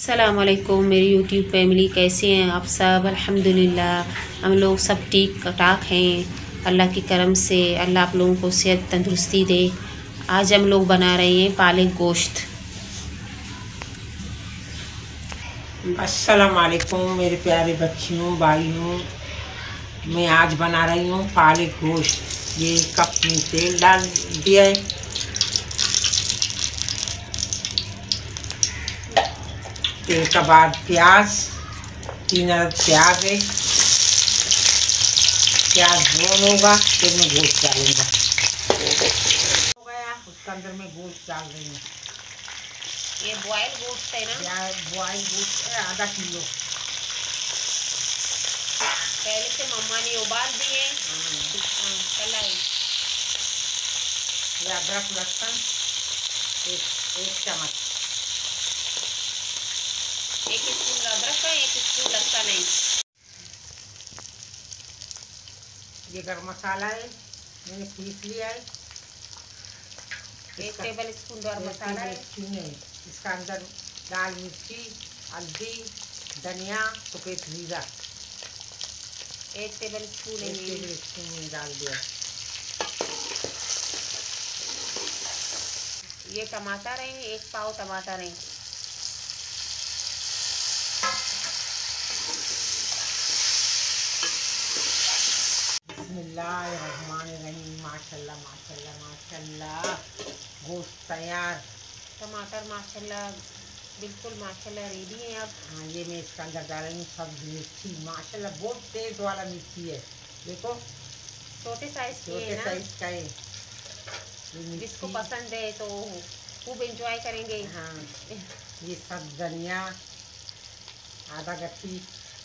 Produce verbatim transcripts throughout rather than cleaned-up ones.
अस्सलाम वालेकुम मेरी यूट्यूब फैमिली, कैसे हैं आप सब। अल्हम्दुलिल्लाह हम लोग सब ठीक ठाक हैं अल्लाह की करम से। अल्लाह आप लोगों को सेहत तंदुरुस्ती दे। आज हम लोग बना रहे हैं पालक गोश्त। अस्सलाम वालेकुम मेरे प्यारे बच्चियों भाइयों, मैं आज बना रही हूँ पालक गोश्त। ये कप में तेल डाल दिया है, तेल के बाद प्याज, तीन अदद प्याज है। प्याज ब्राउन होगा फिर मैं गोश्त डालूंगा। हो गया, उसके अंदर मैं गोश्त डाल रही हूँ। ये बॉयल गोश्त है ना? बॉयल गोश्त है आधा किलो। पहले से मम्मा ने उबाल दिए कलाई। ये अदरक लहसुन एक एक चम्मच, एक स्पून अदरक का, एक स्पून लहसुन है। ये गरम मसाला है, मैंने पीस लिया है। एक टेबल स्पून गरम मसाला है। इसका अंदर लाल मिर्ची, हल्दी, धनिया, सफ़ेद जीरा एक टेबल स्पून है, एक टेबल स्पून में डाल दिया। ये टमाटर है, एक पाव टमाटर है। बिस्मिल्लाहिर्रहमानिर्रहीम। माशाल्लाह माशाल्लाह माशाल्लाह, गोश्त तैयार। टमाटर माशाल्लाह बिल्कुल माशाल्लाह रेडी है। अब हाँ, ये मैं इसके अंदर डाल रही हूँ सब मिर्ची। माशाल्लाह बहुत तेज वाला मिर्ची है, देखो छोटे साइज की है छोटे ना? साइज का है। जिसको पसंद है तो खूब एंजॉय करेंगे। हाँ, ये सब धनिया आधा गट्टी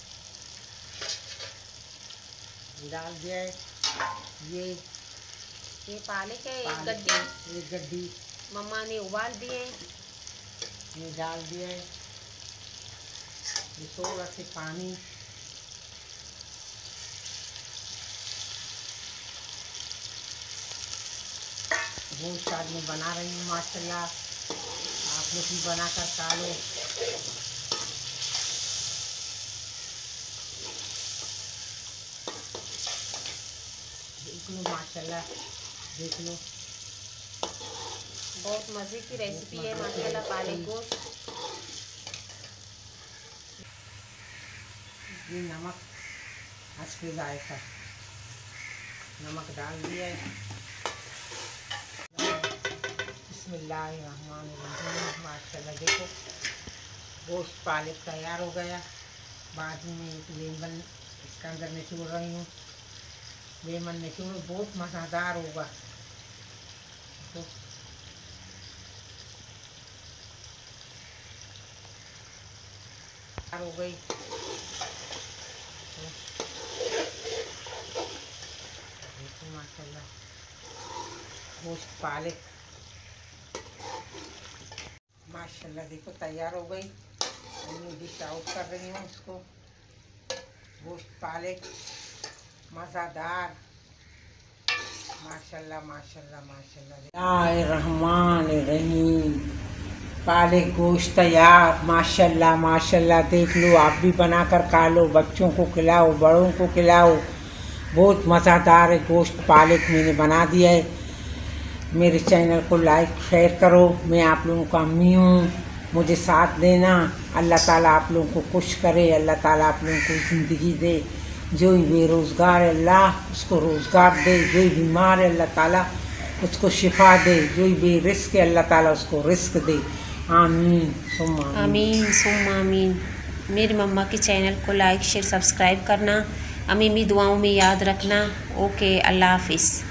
डाल दिया है। ये ये पालक है, एक पालक गड्डी एक गड्डी मम्मा ने उबाल दिए। ये डाल दिया है। ये थोड़ा से पानी, गोश्त आज मैं बना रही हूँ माशाल्लाह, आप लोग भी बना कर खा लो। देख लो माशाल्लाह, देख लो बहुत मज़े की रेसिपी है माशाल्लाह पालक गोश्त। ये नमक हंसपे जायका, नमक डाल दिया है। बिस्मिल्लाहिर्रहमानिर्रहीम। माशाल्लाह देखो गोश्त पालक तैयार हो गया। बाद में एक लेमन इसके अंदर निचोड़ रही हूँ। लेमन निचोड़ बहुत मज़ेदार होगा। तो हो गई। देखो माशाल्लाह गोश्त पालक माशाल्लाह देखो तैयार हो गई। मैं डिश आउट कर रही हूँ इसको। गोश्त पालक मज़ेदार, माशाल्लाह माशाल्लाह माशाल्लाह। रहमानिर्रहीम, पालक गोश्त तैयार। माशाल्लाह माशाल्लाह, देख लो आप भी बना कर खा लो, बच्चों को खिलाओ, बड़ों को खिलाओ। बहुत मज़ेदार है गोश्त पालक, मैंने बना दिया है। मेरे चैनल को लाइक शेयर करो। मैं आप लोगों का अम्मी हूँ, मुझे साथ देना। अल्लाह ताला आप लोगों को खुश करे, अल्लाह ताला आप लोगों को ज़िंदगी दे। जो भी बेरोज़गार है अल्लाह उसको रोज़गार दे, जो भी बीमार है अल्लाह ताला उसको शिफा दे, जो भी बेरिस्क है अल्लाह ताला उसको रिस्क दे। आमीन सुम्मा आमीन सुम्मा आमीन। मेरी मम्मा के चैनल को लाइक शेयर सब्सक्राइब करना, हमें भी दुआओं में याद रखना। ओके, अल्लाह हाफिज़।